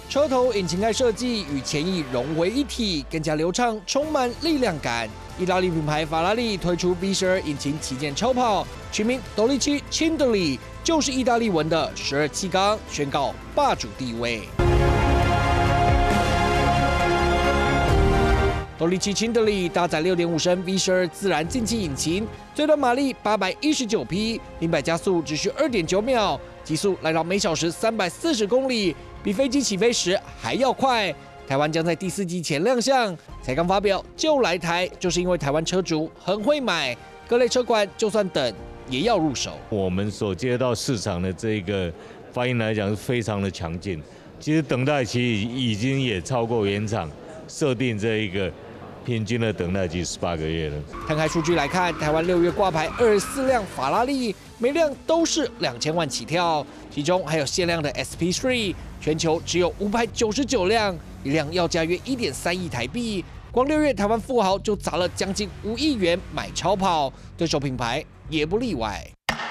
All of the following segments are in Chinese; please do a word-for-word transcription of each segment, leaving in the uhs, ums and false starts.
车头引擎盖设计与前翼融为一体，更加流畅，充满力量感。意大利品牌法拉利推出 V 十二引擎旗舰超跑，取名斗力七 Cindoli， 就是意大利文的十二气缸，宣告霸主地位。 斗力七 Cindoli 搭载 六点五升 V 十二自然进气引擎，最短马力八百一十九匹，零百加速只需 二点九秒，极速来到每小时三百四十公里，比飞机起飞时还要快。台湾将在第四季前亮相，才刚发表就来台，就是因为台湾车主很会买，各类车款就算等也要入手。 我们所接到市场的这个反应来讲是非常的强劲，其实等待期已经也超过原厂设定这一个。 平均的等待期十八个月了。 摊开数据来看，台湾六月挂牌二十四辆法拉利，每辆都是两千万起跳，其中还有限量的 S P 三， 全球只有五百九十九辆，一辆要价约一点三亿台币。光六月台湾富豪就砸了将近五亿元买超跑，对手品牌也不例外。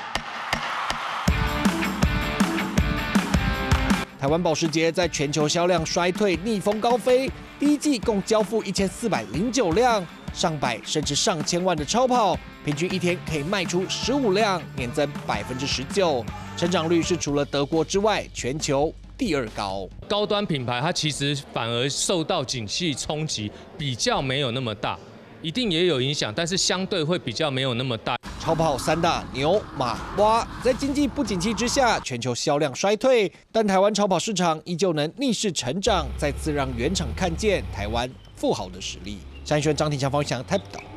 台湾保时捷在全球销量衰退、逆风高飞，第一季共交付一千四百零九辆，上百甚至上千万的超跑，平均一天可以卖出十五辆，年增百分之十九，成长率是除了德国之外全球第二高。 高端品牌它其实反而受到景气冲击比较没有那么大，一定也有影响，但是相对会比较没有那么大。 超跑三大牛马蛙，在经济不景气之下，全球销量衰退，但台湾超跑市场依旧能逆势成长，再次让原厂看见台湾富豪的实力。山轩、张庭强、方翔台北岛。